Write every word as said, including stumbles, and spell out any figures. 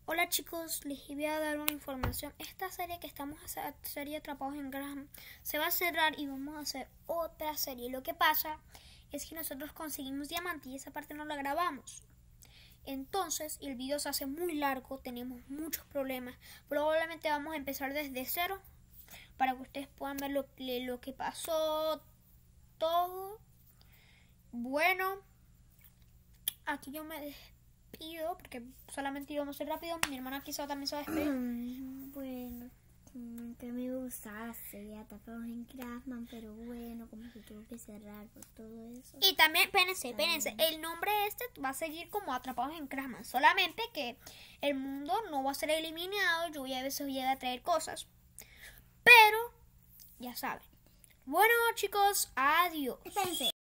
Hola chicos, les voy a dar una información. Esta serie que estamos a serie Atrapados en Graham se va a cerrar y vamos a hacer otra serie. Lo que pasa es que nosotros conseguimos diamante y esa parte no la grabamos. Entonces el video se hace muy largo, tenemos muchos problemas. Probablemente vamos a empezar desde cero para que ustedes puedan ver lo, lo que pasó, todo. Bueno, aquí yo me despido porque solamente íbamos a ser rápido. Mi hermana quizá también se va a despedir. Bueno, que me gustaba sería Atrapados en Graham, pero bueno, como se tuvo que cerrar por todo eso. Y también, espérense, espérense, el nombre este va a seguir como Atrapados en Graham, solamente que el mundo no va a ser eliminado. Yo ya a veces voy a traer cosas, pero ya saben. Bueno chicos, adiós. Espérense.